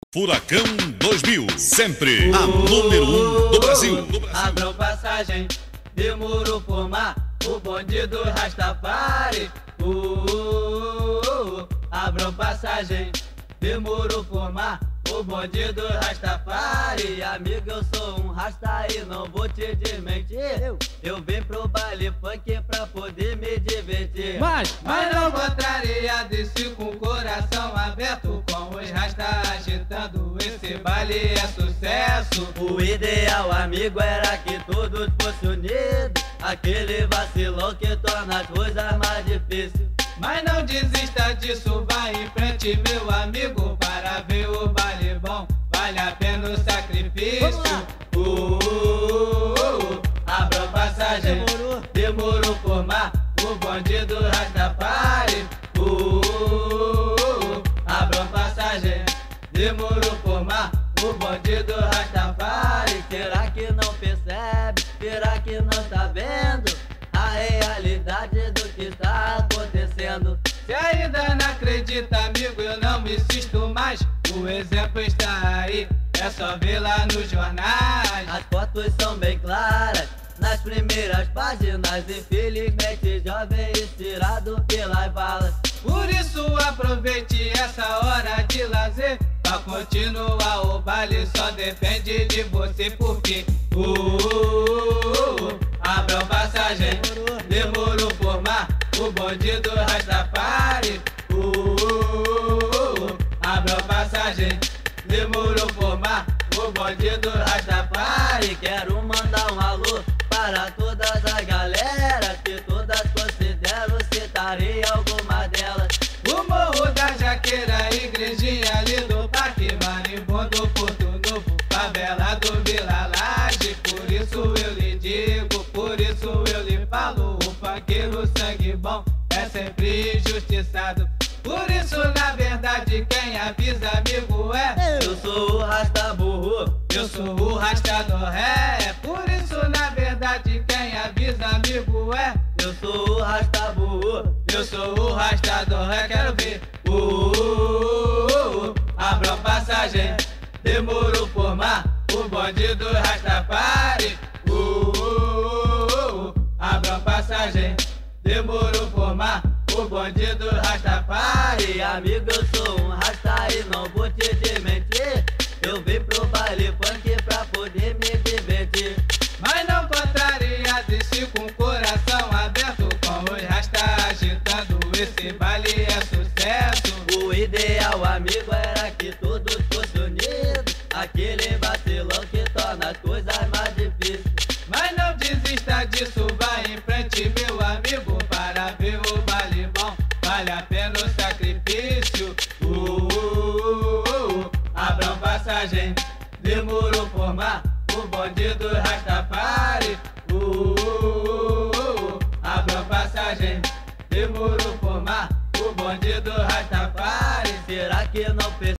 Furacão 2000, sempre a número 1 do Brasil. Abram passagem, demorou formar o bonde do Rastafari. Abram passagem, demorou formar o bonde do Rastafari. Amigo, eu sou um rasta e não vou te desmentir. Eu vim pro baile funk pra poder me divertir. Mas não contrariado e se com o coração aberto, com os rastas agitando, esse baile é sucesso. O ideal, amigo, era que todos fossem unidos, aquele vacilão que torna as coisas mais difíceis. Mas não desista disso, vai em frente, meu amigo, para ver o baile bom, vale a pena o sacrifício. Abra passagem, demorou formar o bonde do Rastafari. Abra passagem, demorou formar o bonde do Rastafari. Será que não percebe? Será que não tá vendo a realidade do que está acontecendo? Se ainda não acredita, amigo, eu não me insisto mais. O exemplo está aí, é só ver lá nos jornais. As fotos são bem claras nas primeiras páginas. Infelizmente jovem inspirado pelas balas. Por isso aproveite essa hora de lazer, pra continuar o baile só depende de você. Porque abram passagem, demorou formar o bonde do Rastafari. Abram passagem, demorou formar o bonde do Rastafari. Quero mandar um alô para todas as galeras, que todas considero, citarei algumas delas. O Morro da Jaqueira, igrejinha ali do Parque, Marimbondo, Porto Novo, favela do Vila Laje. Por isso eu lhe digo, por isso eu lhe falo, o funkeiro sangue bom é sempre injustiçado. Por isso, na verdade, quem avisa, amigo, é Eu sou o Rasta Burro, eu sou o Rasta do Ré. Por isso, na verdade, quem avisa, amigo, é eu sou o Rasta Burro, eu sou o Rasta do Ré. Quero ver abram passagem, demorou formar o bonde do Rastafari. Abram passagem, demorou formar o bonde do Rastafari. Amigo, eu sou um rasta e não vou te desmentir. Eu vim pro baile funk pra poder me divertir. Mas não contrariado e se com o coração aberto, com os rastas agitando, esse baile é sucesso. O ideal, amigo, era que todos fossem unidos, aquele vacilão que torna as coisas mais difíceis. Mas não desista disso, vai em frente, meu amigo, para ver o baile bom, vale a pena o sacrifício. Abram passagem, demorou formar o bonde do Rastafari. Abram passagem, demorou formar o bonde do Rastafari. Será que não percebe?